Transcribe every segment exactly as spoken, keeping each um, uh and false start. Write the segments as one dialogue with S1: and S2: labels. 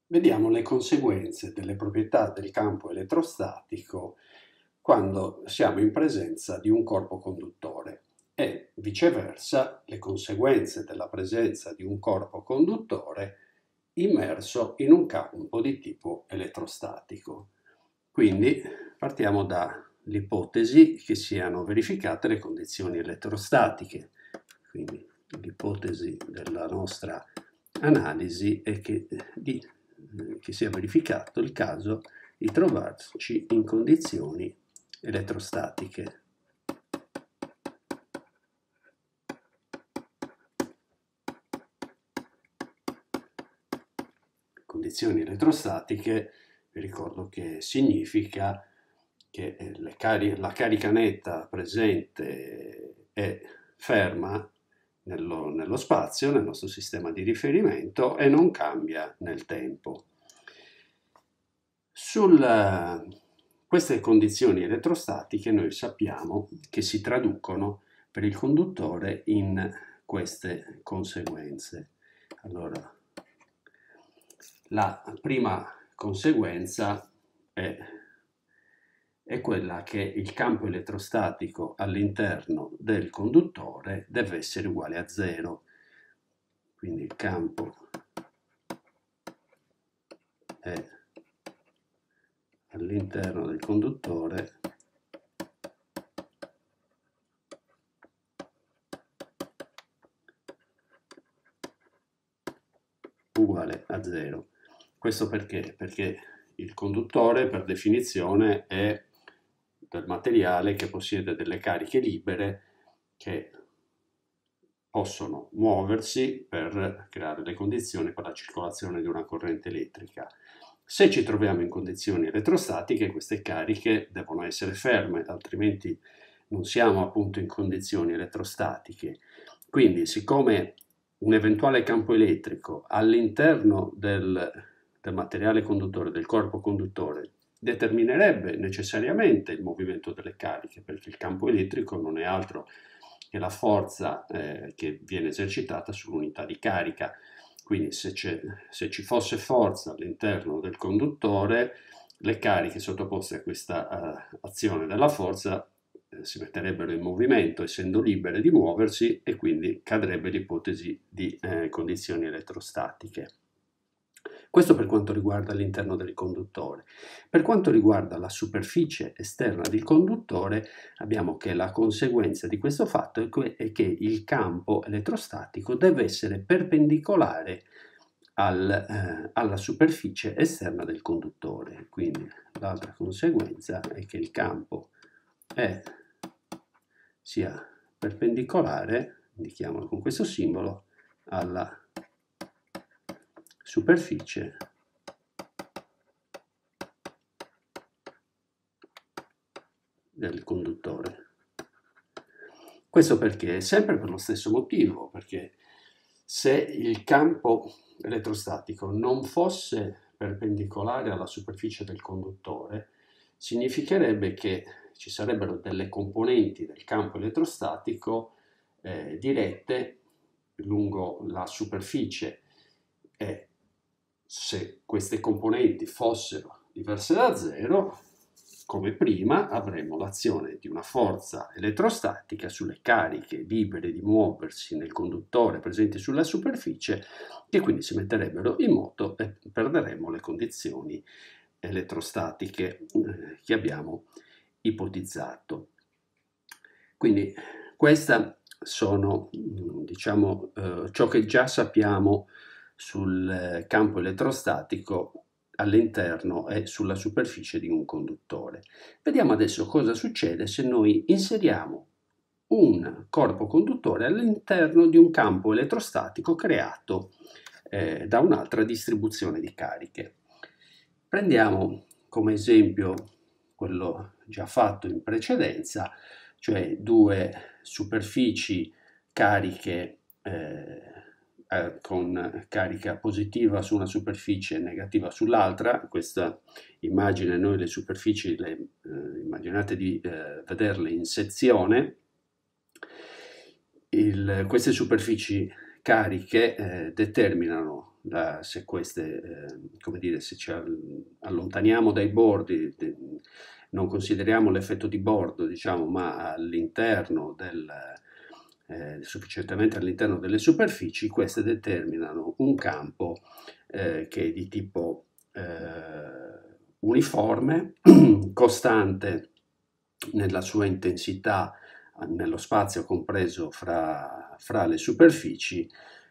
S1: Vediamo le conseguenze delle proprietà del campo elettrostatico quando siamo in presenza di un corpo conduttore e viceversa le conseguenze della presenza di un corpo conduttore immerso in un campo di tipo elettrostatico. Quindi partiamo dall'ipotesi che siano verificate le condizioni elettrostatiche. Quindi l'ipotesi della nostra analisi è che, di, che sia verificato il caso di trovarci in condizioni elettrostatiche. Condizioni elettrostatiche, vi ricordo che significa che le cari- la carica netta presente è ferma nello, nello spazio, nel nostro sistema di riferimento, e non cambia nel tempo. Su queste condizioni elettrostatiche noi sappiamo che si traducono per il conduttore in queste conseguenze. Allora, la prima conseguenza è, è quella che il campo elettrostatico all'interno del conduttore deve essere uguale a zero. Quindi il campo è all'interno del conduttore uguale a zero. Questo perché? Perché il conduttore per definizione è del materiale che possiede delle cariche libere che possono muoversi per creare le condizioni per la circolazione di una corrente elettrica. Se ci troviamo in condizioni elettrostatiche, queste cariche devono essere ferme, altrimenti non siamo appunto in condizioni elettrostatiche. Quindi, siccome un eventuale campo elettrico all'interno del, del materiale conduttore, del corpo conduttore, determinerebbe necessariamente il movimento delle cariche, perché il campo elettrico non è altro che la forza eh, che viene esercitata sull'unità di carica. Quindi se, se ci fosse forza all'interno del conduttore, le cariche sottoposte a questa uh, azione della forza eh, si metterebbero in movimento, essendo libere di muoversi, e quindi cadrebbe l'ipotesi di eh, condizioni elettrostatiche. Questo per quanto riguarda l'interno del conduttore. Per quanto riguarda la superficie esterna del conduttore, abbiamo che la conseguenza di questo fatto è che il campo elettrostatico deve essere perpendicolare al, eh, alla superficie esterna del conduttore. Quindi l'altra conseguenza è che il campo è, sia perpendicolare, indichiamolo con questo simbolo, alla superficie del conduttore. Questo perché? Sempre per lo stesso motivo, perché se il campo elettrostatico non fosse perpendicolare alla superficie del conduttore, significherebbe che ci sarebbero delle componenti del campo elettrostatico eh, dirette lungo la superficie, e se queste componenti fossero diverse da zero, come prima avremmo l'azione di una forza elettrostatica sulle cariche libere di muoversi nel conduttore presenti sulla superficie, che quindi si metterebbero in moto e perderemmo le condizioni elettrostatiche eh, che abbiamo ipotizzato. Quindi queste sono, diciamo, eh, ciò che già sappiamo sul campo elettrostatico all'interno e sulla superficie di un conduttore. Vediamo adesso cosa succede se noi inseriamo un corpo conduttore all'interno di un campo elettrostatico creato eh, da un'altra distribuzione di cariche. Prendiamo come esempio quello già fatto in precedenza, cioè due superfici cariche eh, eh, con carica positiva su una superficie e negativa sull'altra. Questa immagine noi le superfici le, eh, immaginate di eh, vederle in sezione. Il, queste superfici cariche eh, determinano la, se queste, eh, come dire, se ci allontaniamo dai bordi, de, non consideriamo l'effetto di bordo, diciamo, ma all'interno del, eh, sufficientemente all'interno delle superfici, queste determinano un campo eh, che è di tipo eh, uniforme, costante nella sua intensità, nello spazio compreso fra, fra le superfici,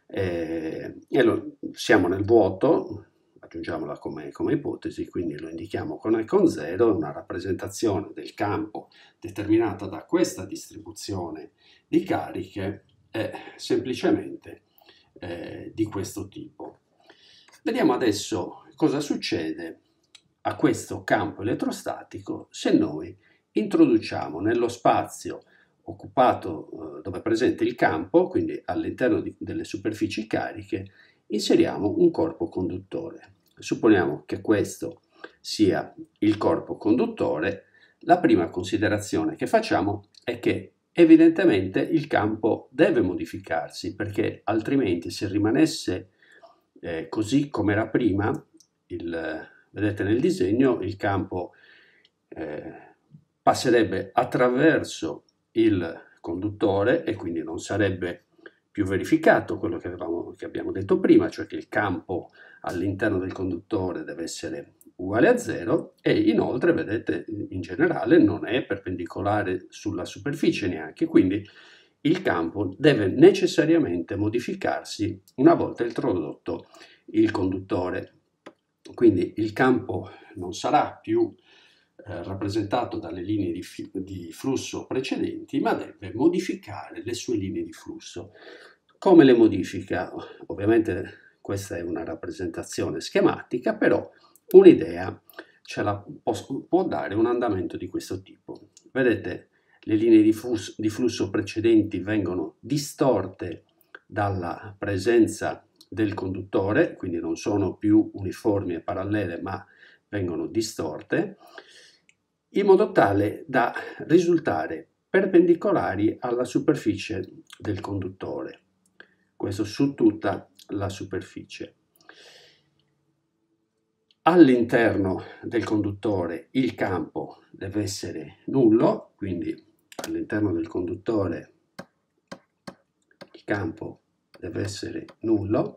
S1: eh, e lo, siamo nel vuoto, aggiungiamola come, come ipotesi, quindi lo indichiamo con e con zero, una rappresentazione del campo determinata da questa distribuzione di cariche è semplicemente eh, di questo tipo. Vediamo adesso cosa succede a questo campo elettrostatico se noi introduciamo nello spazio occupato eh, dove è presente il campo, quindi all'interno di, delle superfici cariche, inseriamo un corpo conduttore. Supponiamo che questo sia il corpo conduttore. La prima considerazione che facciamo è che evidentemente il campo deve modificarsi, perché altrimenti se rimanesse eh, così come era prima, il, vedete nel disegno, il campo eh, passerebbe attraverso il conduttore e quindi non sarebbe più verificato quello che, avevamo, che abbiamo detto prima, cioè che il campo all'interno del conduttore deve essere uguale a zero e inoltre, vedete, in generale non è perpendicolare sulla superficie neanche, quindi il campo deve necessariamente modificarsi una volta introdotto il conduttore. Quindi il campo non sarà più eh, rappresentato dalle linee di, di flusso precedenti, ma deve modificare le sue linee di flusso. Come le modifica? Ovviamente questa è una rappresentazione schematica, però un'idea ce la può, può dare un andamento di questo tipo. Vedete, le linee di flusso, di flusso precedenti vengono distorte dalla presenza del conduttore, quindi non sono più uniformi e parallele, ma vengono distorte, in modo tale da risultare perpendicolari alla superficie del conduttore. Questo su tutta la superficie. All'interno del conduttore il campo deve essere nullo, quindi all'interno del conduttore il campo deve essere nullo,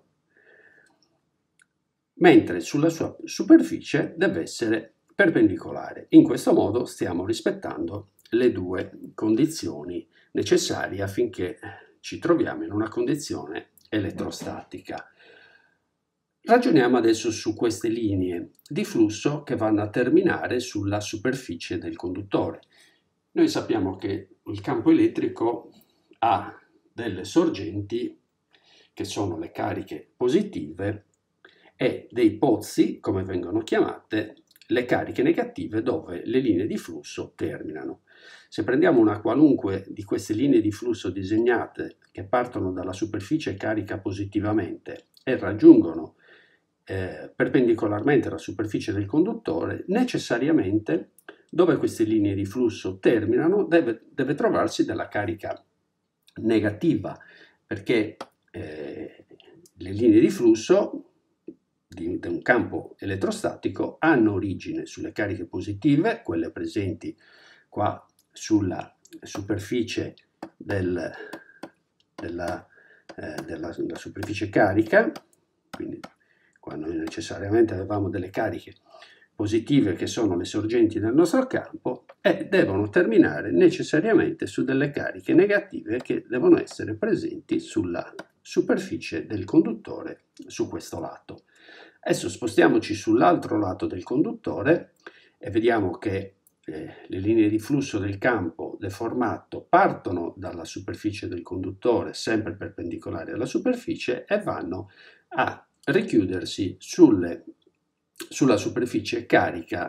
S1: mentre sulla sua superficie deve essere perpendicolare. In questo modo stiamo rispettando le due condizioni necessarie affinché ci troviamo in una condizione elettrostatica. Ragioniamo adesso su queste linee di flusso che vanno a terminare sulla superficie del conduttore. Noi sappiamo che il campo elettrico ha delle sorgenti che sono le cariche positive e dei pozzi, come vengono chiamate, le cariche negative dove le linee di flusso terminano. Se prendiamo una qualunque di queste linee di flusso disegnate che partono dalla superficie carica positivamente e raggiungono eh, perpendicolarmente alla superficie del conduttore, necessariamente dove queste linee di flusso terminano deve, deve trovarsi della carica negativa, perché eh, le linee di flusso di, di un campo elettrostatico hanno origine sulle cariche positive, quelle presenti qua sulla superficie del, della, eh, della, della superficie carica, quindi qua noi necessariamente avevamo delle cariche positive che sono le sorgenti del nostro campo e devono terminare necessariamente su delle cariche negative che devono essere presenti sulla superficie del conduttore su questo lato. Adesso spostiamoci sull'altro lato del conduttore e vediamo che eh, le linee di flusso del campo deformato partono dalla superficie del conduttore sempre perpendicolari alla superficie e vanno a richiudersi sulle, sulla superficie carica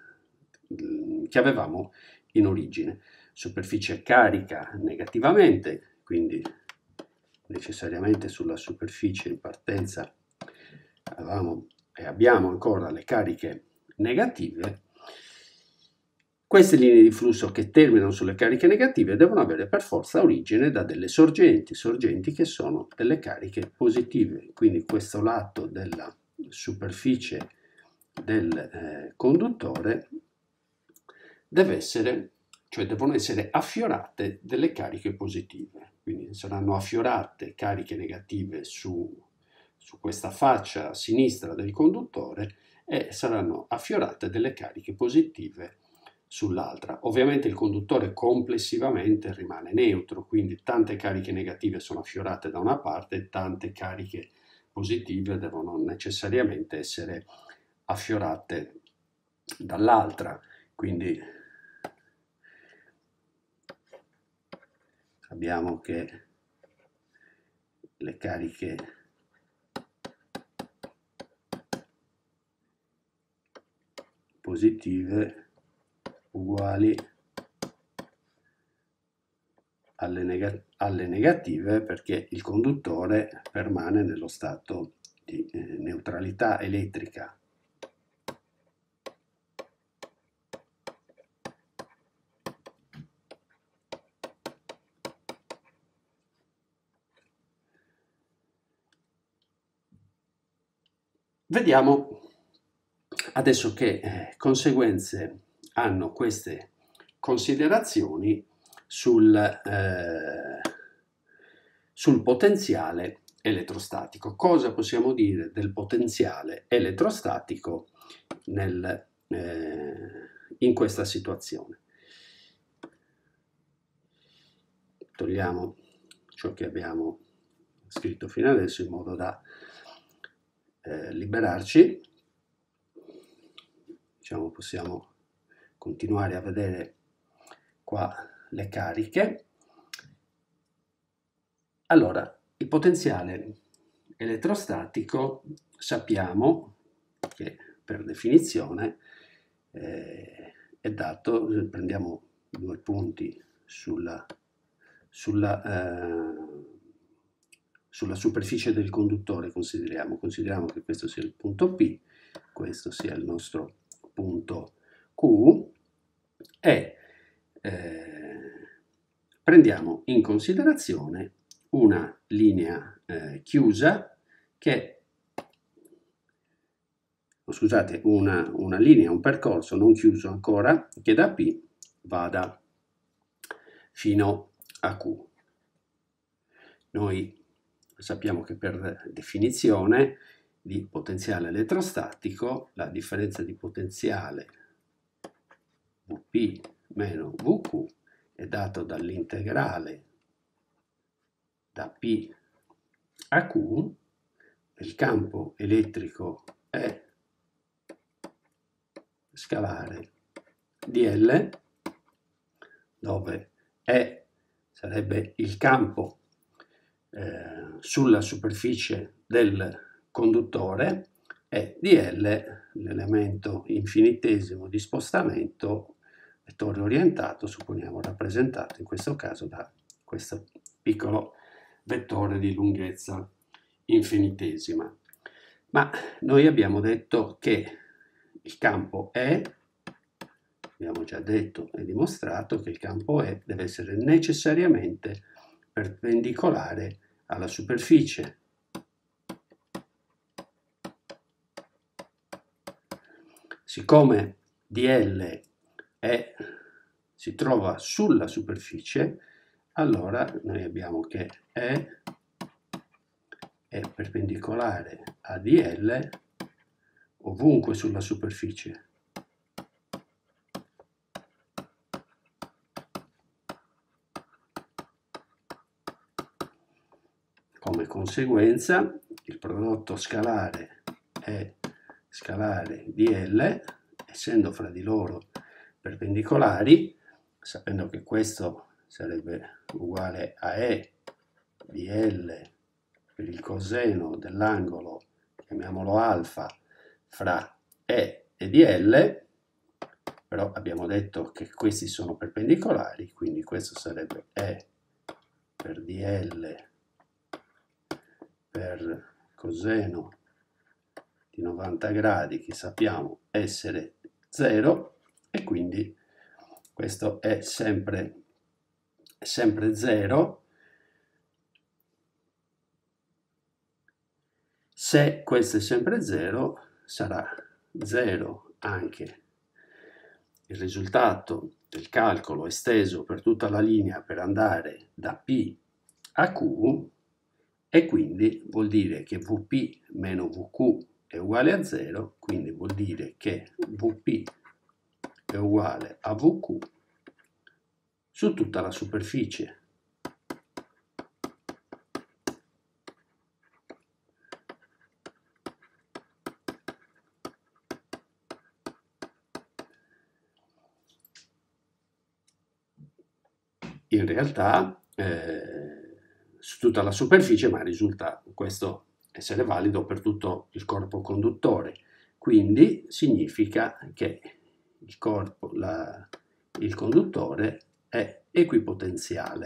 S1: eh, che avevamo in origine. Superficie carica negativamente, quindi necessariamente sulla superficie in partenza avevamo e abbiamo ancora le cariche negative. Queste linee di flusso che terminano sulle cariche negative devono avere per forza origine da delle sorgenti, sorgenti che sono delle cariche positive. Quindi questo lato della superficie del eh, conduttore deve essere, cioè devono essere affiorate delle cariche positive. Quindi saranno affiorate cariche negative su, su questa faccia sinistra del conduttore e saranno affiorate delle cariche positive sull'altra. Ovviamente il conduttore complessivamente rimane neutro, quindi tante cariche negative sono affiorate da una parte e tante cariche positive devono necessariamente essere affiorate dall'altra. Quindi abbiamo che le cariche positive uguali alle, neg alle negative, perché il conduttore permane nello stato di eh, neutralità elettrica. Vediamo adesso che eh, conseguenze hanno queste considerazioni sul, eh, sul potenziale elettrostatico. Cosa possiamo dire del potenziale elettrostatico nel, eh, in questa situazione? Togliamo ciò che abbiamo scritto fino adesso in modo da eh, liberarci. Diciamo, possiamo continuare a vedere qua le cariche. Allora, il potenziale elettrostatico sappiamo che per definizione eh, è dato, prendiamo due punti sulla, sulla, eh, sulla superficie del conduttore, consideriamo, consideriamo che questo sia il punto P, questo sia il nostro punto Q, e eh, prendiamo in considerazione una linea eh, chiusa che, scusate, una, una linea, un percorso non chiuso ancora, che da P vada fino a Q. Noi sappiamo che per definizione di potenziale elettrostatico la differenza di potenziale Vp meno Vq è dato dall'integrale da P a Q. Il campo elettrico è scalare dl, dove E sarebbe il campo eh, sulla superficie del conduttore e dl l'elemento infinitesimo di spostamento, vettore orientato, supponiamo rappresentato in questo caso da questo piccolo vettore di lunghezza infinitesima. Ma noi abbiamo detto che il campo E, abbiamo già detto e dimostrato che il campo E deve essere necessariamente perpendicolare alla superficie. Siccome dl è, si trova sulla superficie, allora noi abbiamo che E è perpendicolare a dl ovunque sulla superficie. Come conseguenza, il prodotto scalare è scalare dl, essendo fra di loro perpendicolari, sapendo che questo sarebbe uguale a E dl per il coseno dell'angolo, chiamiamolo alfa, fra E e dl, però abbiamo detto che questi sono perpendicolari, quindi questo sarebbe E per dl per coseno di novanta gradi, che sappiamo essere zero, e quindi questo è sempre, è sempre zero. Se questo è sempre zero, sarà zero anche il risultato del calcolo esteso per tutta la linea per andare da P a Q, e quindi vuol dire che V P meno V Q è uguale a zero, quindi vuol dire che V P è uguale a V Q su tutta la superficie. In realtà eh, su tutta la superficie, ma risulta questo essere valido per tutto il corpo conduttore, quindi significa che il corpo, la, il conduttore è equipotenziale.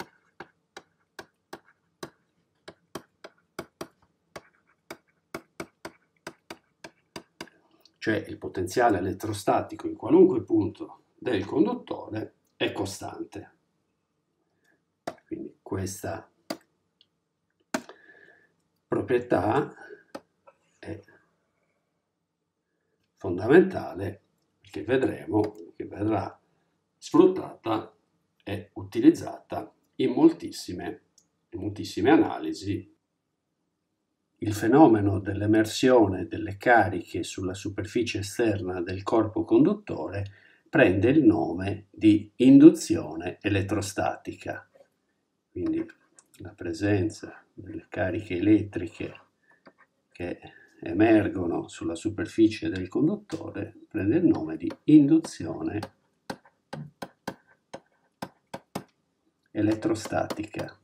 S1: Cioè il potenziale elettrostatico in qualunque punto del conduttore è costante. Quindi questa proprietà è fondamentale, che vedremo che verrà sfruttata e utilizzata in moltissime, in moltissime analisi. Il fenomeno dell'emersione delle cariche sulla superficie esterna del corpo conduttore prende il nome di induzione elettrostatica. Quindi la presenza delle cariche elettriche che emergono sulla superficie del conduttore prende il nome di induzione elettrostatica.